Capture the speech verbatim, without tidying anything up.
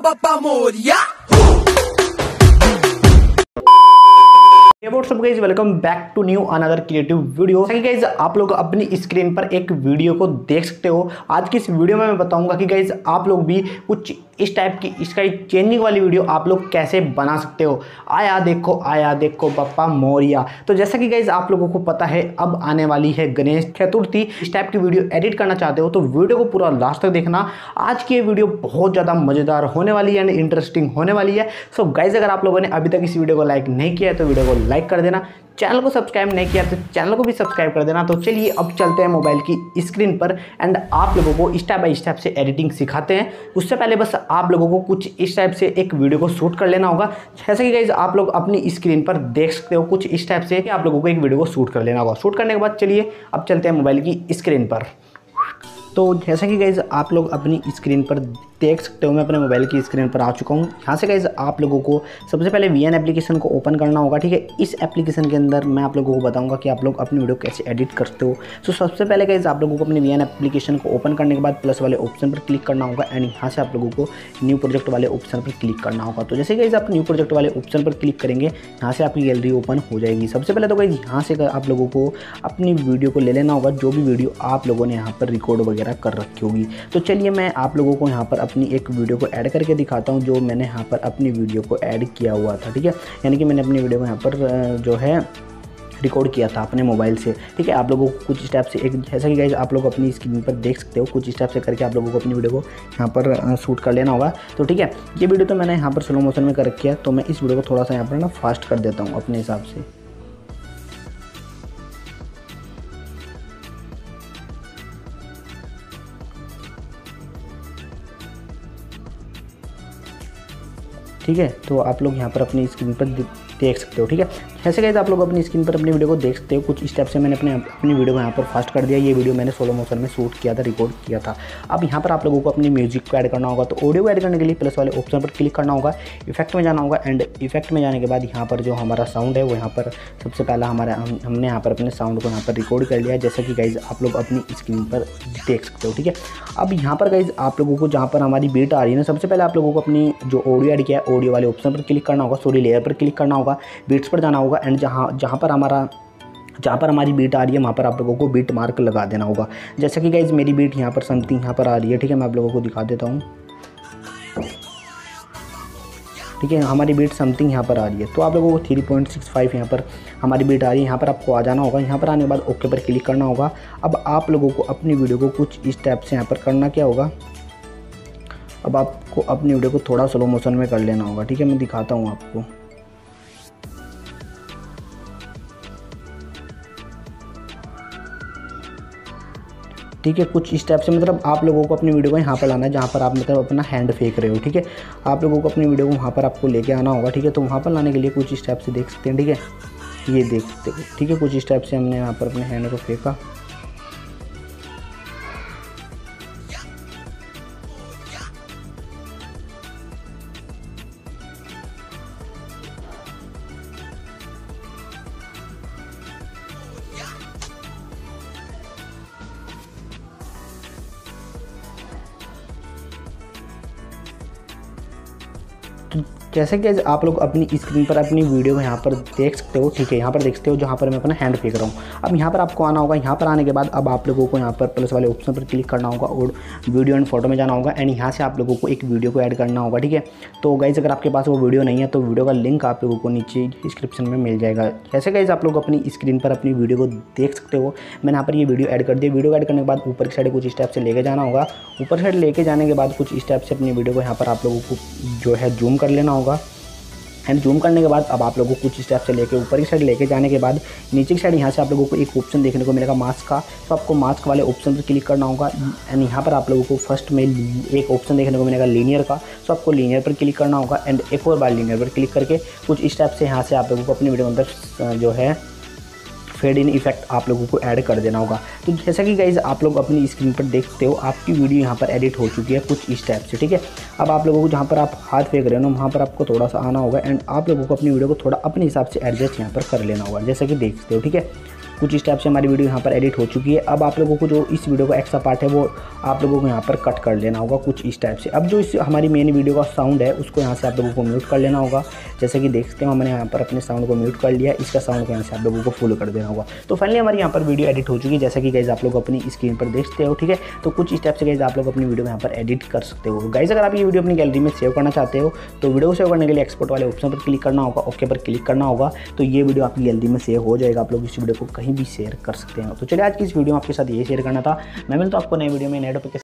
Bappa Morya. What's up guys, welcome back to new another creative video. Guys आप लोग अपनी screen पर एक वीडियो को देख सकते हो। आज की इस वीडियो में मैं बताऊंगा कि गाइस आप लोग भी कुछ इस टाइप की स्काई चेंजिंग वाली वीडियो आप लोग कैसे बना सकते हो। आया देखो आया देखो बप्पा मोरिया। तो जैसा कि गाइस आप लोगों को पता है, अब आने वाली है गणेश चतुर्थी। इस टाइप की वीडियो एडिट करना चाहते हो तो वीडियो को पूरा लास्ट तक देखना। आज की ये वीडियो बहुत ज़्यादा मज़ेदार होने वाली है एंड इंटरेस्टिंग होने वाली है। सो गाइस अगर आप लोगों ने अभी तक इस वीडियो को लाइक नहीं किया है तो वीडियो को लाइक कर देना। चैनल को सब्सक्राइब नहीं किया तो चैनल को भी सब्सक्राइब कर देना। तो चलिए अब चलते हैं मोबाइल की स्क्रीन पर एंड आप लोगों को स्टेप बाय स्टेप से एडिटिंग सिखाते हैं। उससे पहले बस आप लोगों को कुछ इस टाइप से एक वीडियो को शूट कर लेना होगा। जैसे कि गाइस आप लोग अपनी स्क्रीन पर देख सकते हो, कुछ इस टाइप से आप लोगों को एक वीडियो को शूट कर लेना होगा। शूट करने के बाद चलिए अब चलते हैं मोबाइल की स्क्रीन पर। तो जैसा कि गाइस आप लोग अपनी स्क्रीन पर देख सकते हो, मैं अपने मोबाइल की स्क्रीन पर आ चुका हूँ। यहाँ से गाइस आप लोगों को सबसे पहले वी एन एप्लीकेशन को ओपन करना होगा। ठीक है, इस एप्लीकेशन के अंदर मैं आप लोगों को बताऊंगा कि आप लोग अपनी वीडियो कैसे एडिट करते हो। तो सबसे पहले गाइस आप लोगों को अपनी वी एन एप्लीकेशन को ओपन करने के बाद प्लस वाले ऑप्शन पर क्लिक करना होगा एंड यहाँ से आप लोगों को न्यू प्रोजेक्ट वाले ऑप्शन पर क्लिक करना होगा। तो जैसे गाइस आप न्यू प्रोजेक्ट वाले ऑप्शन पर क्लिक करेंगे, यहाँ से आपकी गैलरी ओपन हो जाएगी। सबसे पहले तो गाइस यहाँ से आप लोगों को अपनी वीडियो को ले लेना होगा, जो भी वीडियो आप लोगों ने यहाँ पर रिकॉर्ड वगैरह कर रखी होगी। तो चलिए मैं आप लोगों को यहाँ पर अपनी एक वीडियो को ऐड करके दिखाता हूँ, जो मैंने यहाँ पर अपनी वीडियो को ऐड किया हुआ था। ठीक है, यानी कि मैंने अपनी वीडियो को यहाँ पर जो है रिकॉर्ड किया था अपने मोबाइल से। ठीक है, आप लोगों को कुछ स्टेप से एक जैसा कि गाइस आप लोग अपनी स्क्रीन पर देख सकते हो, कुछ स्टेप से करके आप लोगों को अपनी वीडियो को यहाँ पर शूट कर लेना होगा। तो ठीक है, ये वीडियो तो मैंने यहाँ पर स्लो मोशन में कर रखी है, तो मैं इस वीडियो को थोड़ा सा यहाँ पर ना फास्ट कर देता हूँ अपने हिसाब से। ठीक है, तो आप लोग यहाँ पर अपनी स्क्रीन पर देख सकते हो। ठीक है, ऐसे गाइस आप लोग अपनी स्क्रीन पर अपनी वीडियो को देख सकते हो। कुछ स्टेप से मैंने अपने अपनी वीडियो को यहाँ पर फास्ट कर दिया। ये वीडियो मैंने सोलो मोशन में शूट किया था, रिकॉर्ड किया था। अब यहाँ पर आप लोगों को अपनी म्यूजिक को ऐड करना होगा। तो ऑडियो को ऐड करने के लिए प्लस वाले ऑप्शन पर क्लिक करना होगा, इफेक्ट में जाना होगा एंड इफेक्ट में जाने के बाद यहाँ पर जो हमारा साउंड है वो यहाँ पर सबसे पहला हमारा हम, हमने यहाँ पर अपने साउंड को यहाँ पर रिकॉर्ड कर लिया, जैसा कि गाइस आप लोग अपनी स्क्रीन पर देख सकते हो। ठीक है, अब यहाँ पर गाइस आप लोगों को जहाँ पर हमारी बीट आ रही है ना, सबसे पहले आप लोगों को अपनी जो ऑडियो ऐड किया है ऑडियो वाले ऑप्शन पर क्लिक करना होगा, सॉरी लेयर पर क्लिक करना होगा, बीट्स पर जाना होगा एंड जहाँ जहाँ पर हमारा जहाँ पर हमारी बीट आ रही है वहाँ पर आप लोगों को बीट मार्क लगा देना होगा। जैसा कि गाइज मेरी बीट यहाँ पर समथिंग यहाँ पर आ रही है। ठीक है, मैं आप लोगों को दिखा देता हूँ। ठीक है, हमारी बीट समथिंग यहाँ पर आ रही है, तो आप लोगों को थ्री पॉइंट सिक्स फाइव यहाँ पर हमारी बीट आ रही है। यहाँ पर आपको आ जाना होगा। यहाँ पर आने के बाद ओके पर क्लिक करना होगा। अब आप लोगों को अपनी वीडियो को कुछ इस टाइप से यहाँ पर करना क्या होगा, अब आपको अपनी वीडियो को थोड़ा स्लो मोशन में कर लेना होगा। ठीक है, मैं दिखाता हूँ आपको। ठीक है, कुछ स्टेप से मतलब आप लोगों को अपनी वीडियो को यहाँ पर लाना है जहाँ पर आप मतलब अपना हैंड फेंक रहे हो। ठीक है, आप लोगों को अपनी वीडियो को वहाँ पर आपको लेके आना होगा। ठीक है, तो वहाँ पर लाने के लिए कुछ स्टेप से देख सकते हैं। ठीक है, ये देख सकते हो। ठीक है, कुछ स्टेप से हमने यहाँ पर अपने हैंड को फेंका। जैसे कि आप लोग अपनी स्क्रीन पर अपनी वीडियो को यहाँ पर देख सकते हो। ठीक है, यहाँ पर देख सकते हो जहाँ पर मैं अपना हैंड फेंक रहा हूँ। अब यहाँ पर आपको आना होगा। यहाँ पर आने के बाद अब आप लोगों को यहाँ पर प्लस वाले ऑप्शन पर क्लिक करना होगा और वीडियो एंड फोटो में जाना होगा एंड यहाँ से आप लोगों को एक वीडियो को ऐड करना होगा। ठीक है, तो गाइज अगर आपके पास वो वीडियो नहीं है तो वीडियो का लिंक आप लोगों को नीचे डिस्क्रिप्शन में मिल जाएगा। जैसे गाइज आप लोग अपनी स्क्रीन पर अपनी वीडियो को देख सकते हो, मैंने यहाँ पर ये वीडियो ऐड कर दी। वीडियो ऐड करने के बाद ऊपर की साइड कुछ स्टेप से लेके जाना होगा। ऊपर साइड लेके जाने के बाद कुछ स्टेप से अपनी वीडियो को यहाँ पर आप लोगों को जो है जूम कर लेना होगा एंड जूम करने के बाद अब आप लोगों को कुछ स्टेप से लेके ऊपर की साइड लेके जाने के बाद नीचे की साइड यहाँ से आप लोगों को एक ऑप्शन देखने को मिलेगा मास्क का। तो आपको मास्क वाले ऑप्शन पर क्लिक करना होगा एंड यहाँ पर आप लोगों को फर्स्ट में एक ऑप्शन देखने को मिलेगा लीनियर का। तो आपको लीनियर पर क्लिक करना होगा एंड एक और बार लीनियर पर क्लिक करके कुछ स्टेप से यहाँ से आप लोगों को अपनी वीडियो के अंदर जो है फेड इन इफेक्ट आप लोगों को ऐड कर देना होगा। तो जैसा कि गाइज आप लोग अपनी स्क्रीन पर देखते हो, आपकी वीडियो यहाँ पर एडिट हो चुकी है कुछ इस टाइप से। ठीक है, अब आप लोगों को जहाँ पर आप हाथ फेंक रहे हो ना वहाँ पर आपको थोड़ा सा आना होगा एंड आप लोगों को अपनी वीडियो को थोड़ा अपने हिसाब से एडजस्ट यहाँ पर कर लेना होगा, जैसा कि देखते हो। ठीक है, कुछ इस टाइप से हमारी वीडियो यहाँ पर एडिट हो चुकी है। अब आप लोगों को जो इस वीडियो का एक्स्ट्रा पार्ट है वो आप लोगों को यहाँ पर कट कर लेना होगा कुछ इस टाइप से। अब जो इस हमारी मेन वीडियो का साउंड है उसको यहाँ से आप लोगों को म्यूट कर लेना होगा। जैसे कि देख सकते हैं मैंने यहाँ पर अपने साउंड को म्यूट कर लिया, इसका साउंड को यहाँ से आप लोगों को फुल कर देना होगा। तो फाइनली हमारी यहाँ पर वीडियो एडिट हो चुकी है, जैसा कि गाइस आप लोग अपनी स्क्रीन पर देखते हो, ठीक है। तो कुछ इस टाइप से गाइस आप लोग अपनी वीडियो यहाँ पर एडिट कर सकते हो। गाइस अगर आप ये वीडियो अपनी गैलरी में सेव करना चाहते हो तो वीडियो को सेव करने के लिए एक्सपोर्ट वाले ऑप्शन पर क्लिक करना होगा, ओके पर क्लिक करना होगा, तो ये वीडियो आपकी गैलरी में सेव हो जाएगा। आप लोग इस वीडियो को कहीं भी शेयर कर सकते हैं। तो चलिए आज की इस वीडियो में आपके साथ ये शेयर करना था। मैं मिलता हूं आपको नए वीडियो में नए टॉपिक के